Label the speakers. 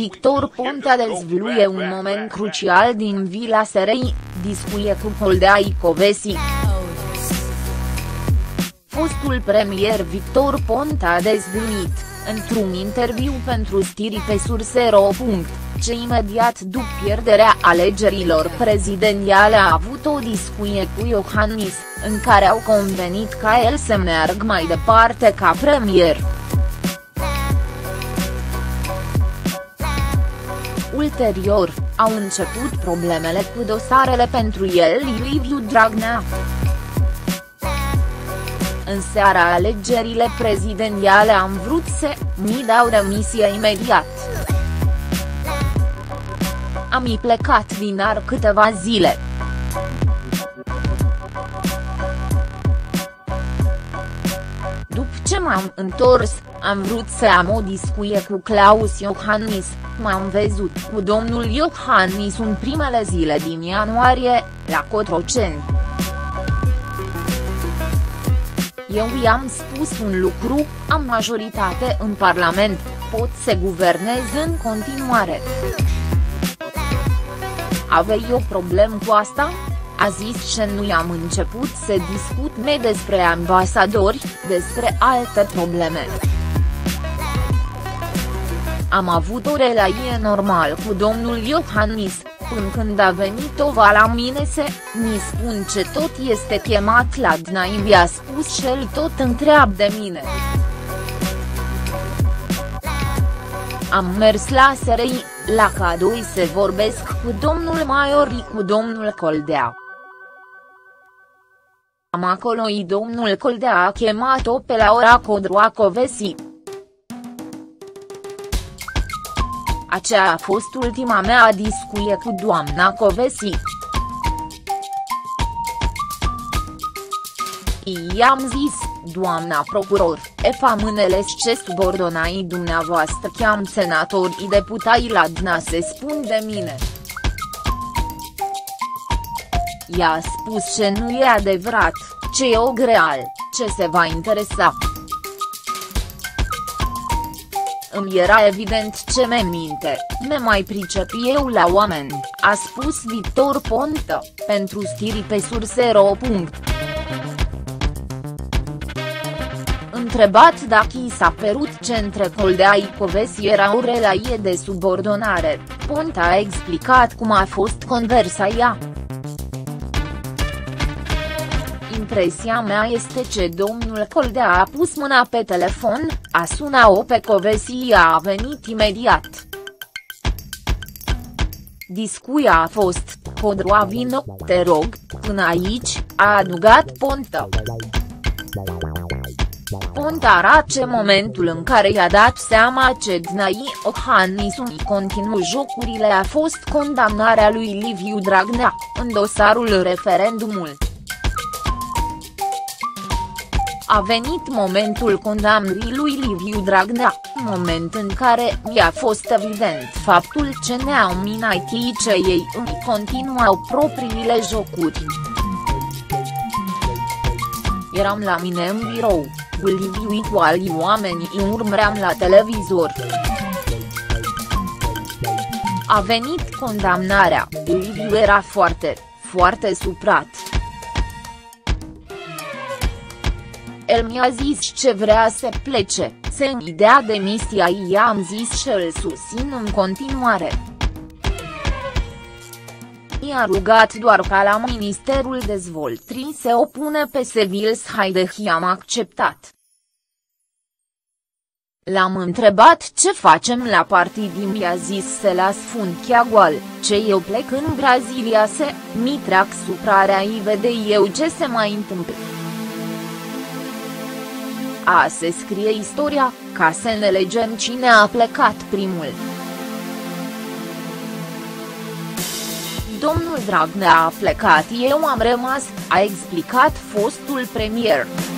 Speaker 1: Victor Ponta dezvăluie un moment crucial din vila SRI, discuție cu Coldea Icovesi. Fostul premier Victor Ponta a dezvăluit, într-un interviu pentru Stiri pe Surse.ro, ce imediat după pierderea alegerilor prezidențiale a avut o discuție cu Iohannis, în care au convenit ca el să meargă mai departe ca premier. Ulterior, au început problemele cu dosarele pentru el Liviu Dragnea. În seara alegerile prezidențiale am vrut să mi dau demisia imediat. Am plecat din ar câteva zile. După ce m-am întors, am vrut să am o discuție cu Claus Iohannis, m-am văzut cu domnul Iohannis în primele zile din ianuarie, la Cotroceni. Eu i-am spus un lucru, am majoritate în Parlament, pot să guvernez în continuare. Avei o problemă cu asta? A zis că nu i-am început să discut despre ambasadori, despre alte probleme. Am avut o relație normală cu domnul Iohannis, până când a venit Ova la mine să mi spun ce tot este chemat la DNA, mi-a spus și el tot întreabă de mine. Am mers la SRI, la Cadoi să vorbesc cu domnul Maiori, cu domnul Coldea. Am acolo domnul Coldea a chemat-o pe Laura Codroa-Covesi. Aceea a fost ultima mea discuție cu doamna Covesi. I-am zis, doamna procuror, am înțeles ce subordonai dumneavoastră cheam senatorii deputai la DNA se spun de mine. I-a spus ce nu e adevărat, ce e o greal, ce se va interesa. Îmi era evident ce me minte, me mai pricep eu la oameni, a spus Victor Ponta, pentru Stiri pe Surse.ro. Întrebat dacă i s-a părut ce între Coldea Icovesi era o relație de subordonare, Ponta a explicat cum a fost conversația. Impresia mea este că domnul Coldea a pus mâna pe telefon, a sunat-o pe Covesi, a venit imediat. Discuția a fost, Codroa vino, te rog, până aici, a adăugat Ponta. Ponta arată momentul în care i-a dat seama că DNA Iohannis continuă jocurile a fost condamnarea lui Liviu Dragnea, în dosarul referendumul. A venit momentul condamnării lui Liviu Dragnea, moment în care mi-a fost evident faptul că ne-au minat că ei îmi continuau propriile jocuri. Eram la mine în birou, cu Liviu cu alți oameni îi urmăream la televizor. A venit condamnarea, Liviu era foarte supărat. El mi-a zis ce vrea să plece, să-mi dea demisia, i-am zis și îl susțin în continuare. I-a rugat doar ca la Ministerul Dezvoltării să o pună pe Sevil Haideh, i-am acceptat. L-am întrebat ce facem la partid, mi-a zis să las funchia goal, ce eu plec în Brazilia să mi trag suprarea i vede eu ce se mai întâmplă. A se scrie istoria, ca să ne legem cine a plecat primul. Domnul Dragnea a plecat, eu am rămas, a explicat fostul premier.